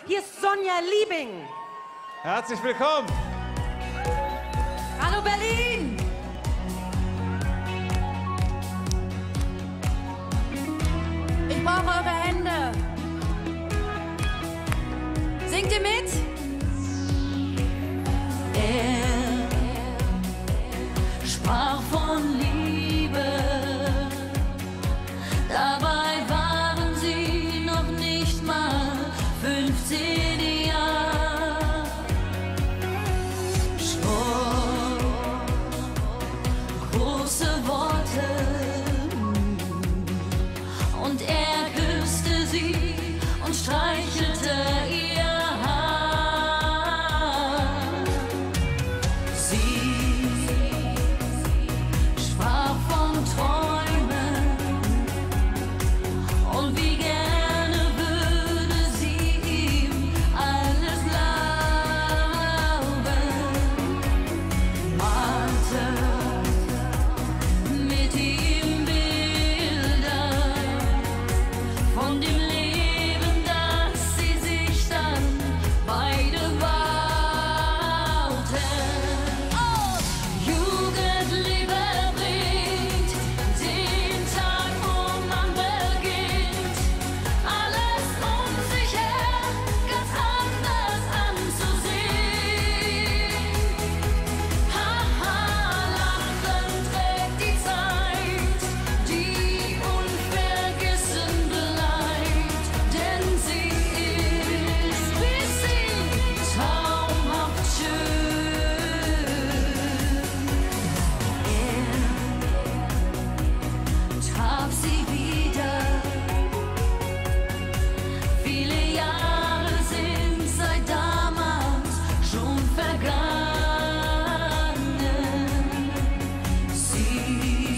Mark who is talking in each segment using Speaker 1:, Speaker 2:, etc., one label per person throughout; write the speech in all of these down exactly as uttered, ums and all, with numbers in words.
Speaker 1: Hier ist Sonja Liebing.
Speaker 2: Herzlich willkommen.
Speaker 3: Hallo Berlin. Ich brauche eure Hände. Singt ihr mit? Er sprach von Liebe, dabei waren sie noch nicht mal fünfzehn Jahre. Sprach große Worte und er küsste sie und streichelte ihr Haar. Sie sprach von Träumen und wie gerne würde sie ihm alles glauben. Malte mit ihm Bilder von dem Leben, das sie sich dann beide bauten. Oh! Jugendliebe bringt den Tag, wo man beginnt, alles um sich her ganz anders anzusehen. Haha, Lachen trägt die Zeit, die unvergessen bleibt, denn sie ist bis sie traumhaft schön. Er traf sie wieder. Viele Jahre sind seit damals schon vergangen. Sie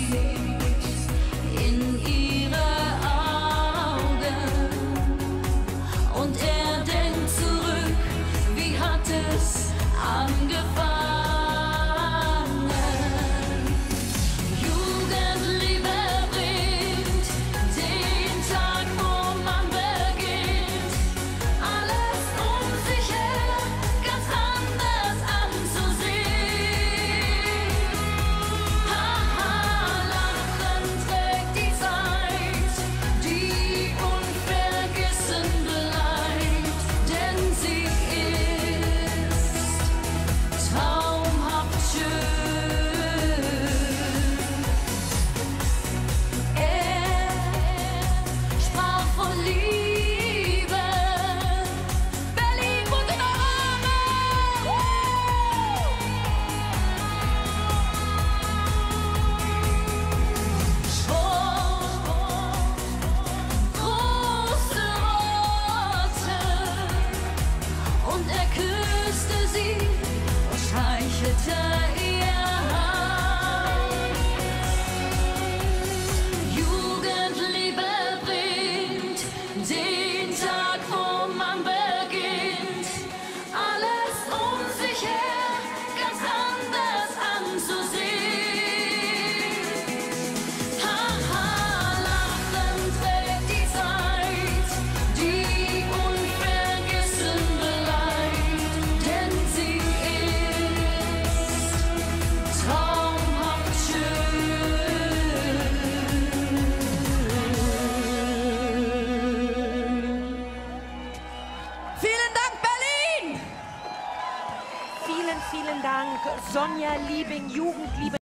Speaker 3: in ihre Augen und er denkt zurück, wie hat es angefangen? Jugendliebe bringt den Tag, wo man beginnt, alles um sich her ganz anders anzusehen. Haha, Lachen trägt die Zeit, die unvergessen bleibt, denn sie ist traumhaft schön. Er sprach von Liebe. Berlin, gute Arme! Sprach große Worte und er küsste sie und streichelte ihr Haar. Jugendliebe bringt den Tag, wo man beginnt, alles um sich her ganz anders anzusehen. Haha, Lachen trägt die Zeit, die unvergessen bleibt, denn sie ist traumhaft schön. Vielen Dank, Berlin!
Speaker 1: Vielen, vielen Dank, Sonja Liebing, Jugendliebe.